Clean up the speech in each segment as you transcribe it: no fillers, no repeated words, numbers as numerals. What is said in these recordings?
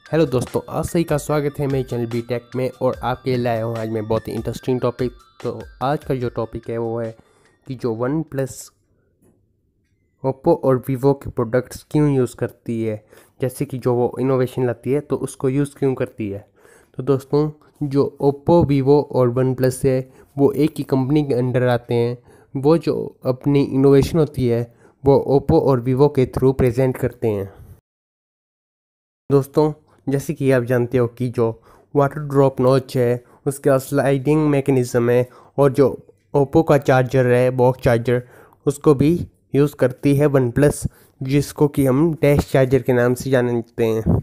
Hello दोस्तों, आप सभी का स्वागत है मेरे चैनल बी टेक में। और आपके लिए लाया हूँ आज मैं बहुत ही इंटरेस्टिंग टॉपिक। तो आज का जो टॉपिक है वो है कि जो वन प्लस ओप्पो और वीवो के प्रोडक्ट्स क्यों यूज़ करती है, जैसे कि जो वो इनोवेशन लाती है तो उसको यूज़ क्यों करती है। तो दोस्तों, जो ओप्पो वीवो और वन प्लस है वो एक ही कंपनी के अंडर आते हैं। वो जो अपनी इनोवेशन होती है वो ओप्पो और वीवो के थ्रू प्रेजेंट करते हैं। दोस्तों, जैसे कि आप जानते हो कि जो वाटर ड्रॉप नॉच है उसका स्लाइडिंग मैकेनिज़्म है, और जो ओप्पो का चार्जर है बॉक्स चार्जर उसको भी यूज़ करती है वन प्लस, जिसको कि हम डैश चार्जर के नाम से जानते हैं।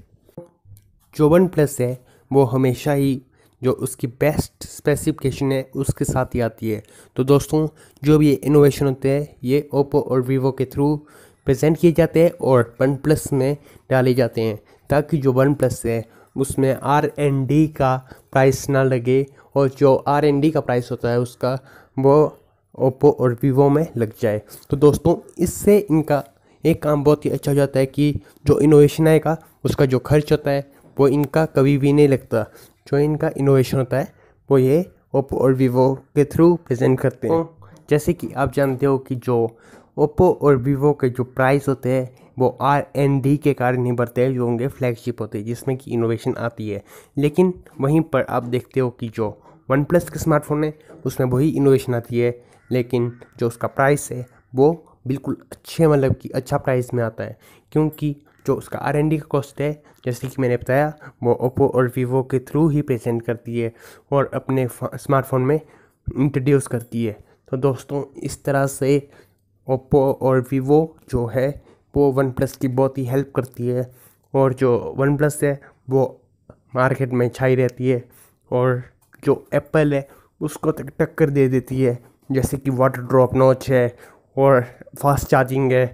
जो वन प्लस है वो हमेशा ही जो उसकी बेस्ट स्पेसिफिकेशन है उसके साथ ही आती है। तो दोस्तों, जो भी ये इनोवेशन होते हैं ये ओप्पो और वीवो के थ्रू प्रेजेंट किए जाते हैं और वन प्लस में डाले जाते हैं, ताकि जो वन प्लस है उसमें R&D का प्राइस ना लगे, और जो R&D का प्राइस होता है उसका वो ओप्पो और वीवो में लग जाए। तो दोस्तों, इससे इनका एक काम बहुत ही अच्छा हो जाता है कि जो इनोवेशन आएगा उसका जो खर्च होता है वो इनका कभी भी नहीं लगता। जो इनका इनोवेशन होता है वो ये ओप्पो और वीवो के थ्रू प्रेजेंट करते हैं। जैसे कि आप जानते हो कि जो ओप्पो और वीवो के जो प्राइस होते हैं वो R&D के कारण ही बढ़ते हैं, जो उनके फ्लैगशिप होते हैं जिसमें कि इनोवेशन आती है। लेकिन वहीं पर आप देखते हो कि जो वन प्लस के स्मार्टफोन है उसमें वही इनोवेशन आती है, लेकिन जो उसका प्राइस है वो बिल्कुल अच्छे, मतलब कि अच्छा प्राइस में आता है, क्योंकि जो उसका R&D का कॉस्ट है जैसे कि मैंने बताया वो ओप्पो और वीवो के थ्रू ही प्रेजेंट करती है और अपने स्मार्टफोन में इंट्रोड्यूस करती है। तो दोस्तों, इस तरह से ओप्पो और वीवो जो है वो वन प्लस की बहुत ही हेल्प करती है, और जो वन प्लस है वो मार्केट में छाई रहती है, और जो एप्पल है उसको तक टक्कर दे देती है, जैसे कि वाटर ड्रॉप नॉच है और फास्ट चार्जिंग है।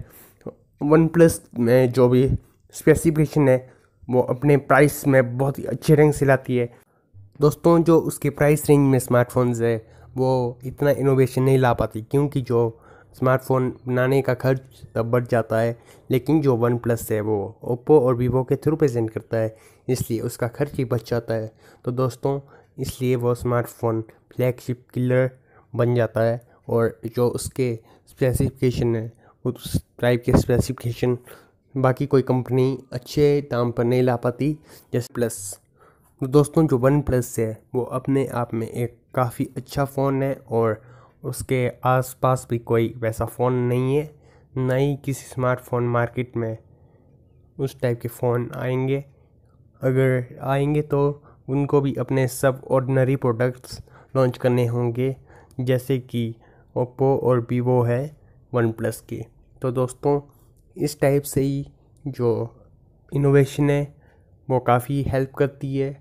वन प्लस में जो भी स्पेसिफिकेशन है वो अपने प्राइस में बहुत ही अच्छे रंग से लाती है। दोस्तों, जो उसके प्राइस रेंज में स्मार्टफोन्स है वो इतना इनोवेशन नहीं ला पाती, क्योंकि जो स्मार्टफोन बनाने का खर्च तब बढ़ जाता है, लेकिन जो वन प्लस है वो ओप्पो और वीवो के थ्रू प्रेजेंट करता है, इसलिए उसका खर्च ही बच जाता है। तो दोस्तों, इसलिए वो स्मार्टफोन फ्लैगशिप किलर बन जाता है, और जो उसके स्पेसिफिकेशन है उस टाइप के स्पेसिफिकेशन बाकी कोई कंपनी अच्छे दाम पर नहीं ला पाती जैसे प्लस। तो दोस्तों, जो वन प्लस है वो अपने आप में एक काफ़ी अच्छा फ़ोन है, और उसके आसपास भी कोई वैसा फ़ोन नहीं है, ना ही किसी स्मार्टफोन मार्केट में उस टाइप के फ़ोन आएंगे। अगर आएंगे तो उनको भी अपने सब ऑर्डिनरी प्रोडक्ट्स लॉन्च करने होंगे, जैसे कि ओप्पो और वीवो है वन प्लस के। तो दोस्तों, इस टाइप से ही जो इनोवेशन है वो काफ़ी हेल्प करती है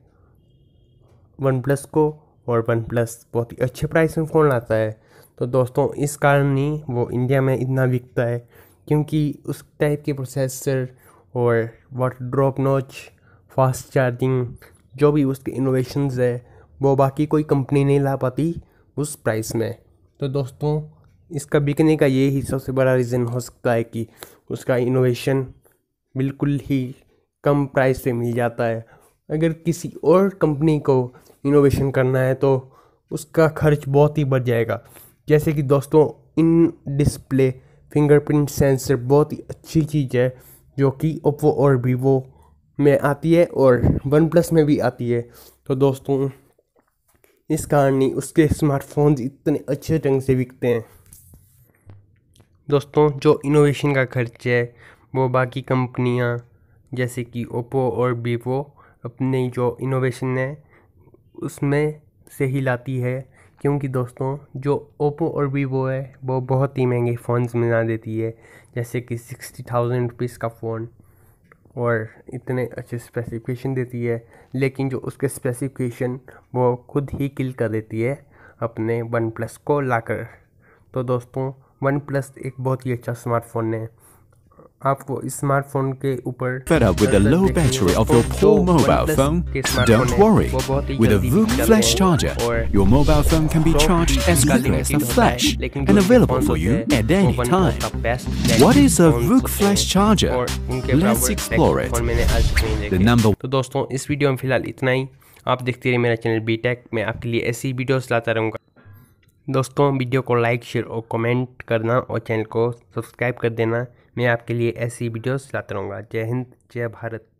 वन प्लस को, और वन प्लस बहुत ही अच्छे प्राइस में फ़ोन लाता है। तो दोस्तों, इस कारण ही वो इंडिया में इतना बिकता है, क्योंकि उस टाइप के प्रोसेसर और water drop notch fast charging जो भी उसके इनोवेशंस है वो बाकी कोई कंपनी नहीं ला पाती उस प्राइस में। तो दोस्तों, इसका बिकने का ये ही सबसे बड़ा रीज़न हो सकता है कि उसका इनोवेशन बिल्कुल ही कम प्राइस पे मिल जाता है। अगर किसी और कंपनी को इनोवेशन करना है तो उसका खर्च बहुत ही बढ़ जाएगा। जैसे कि दोस्तों, इन डिस्प्ले फिंगरप्रिंट सेंसर बहुत ही अच्छी चीज़ है, जो कि ओप्पो और वीवो में आती है और वन प्लस में भी आती है। तो दोस्तों, इस कारण ही उसके स्मार्टफोन्स इतने अच्छे ढंग से बिकते हैं। दोस्तों, जो इनोवेशन का खर्च है वो बाकी कंपनियां जैसे कि ओप्पो और वीवो अपनी जो इनोवेशन है उसमें से ही लाती है, क्योंकि दोस्तों जो ओप्पो और वीवो है वो बहुत ही महंगे फ़ोन्स बना देती है, जैसे कि 60,000 रुपीज़ का फ़ोन, और इतने अच्छे स्पेसिफिकेशन देती है, लेकिन जो उसके स्पेसिफिकेशन वो खुद ही किल कर देती है अपने वन प्लस को लाकर। तो दोस्तों, वन प्लस एक बहुत ही अच्छा स्मार्टफोन है, आपको स्मार्टफोन के ऊपर Fed up with the low battery of your poor mobile phone? Don't worry. With a VOOC Flash charger, your mobile phone can be charged as quickly as a flash and available for you at any time. What is a VOOC Flash charger? Let's explore it. The number तो दोस्तों इस video में फिलहाल इतना ही। आप देखते रहिए मेरा चैनल बीटेक, मैं आपके लिए ऐसी वीडियोस लाता रहूँगा। दोस्तों वीडियो को लाइक, शेयर और कमेंट करना और चैनल को सब्सक्राइब कर देना। मैं आपके लिए ऐसी वीडियोस लाता रहूँगा। जय हिंद, जय भारत।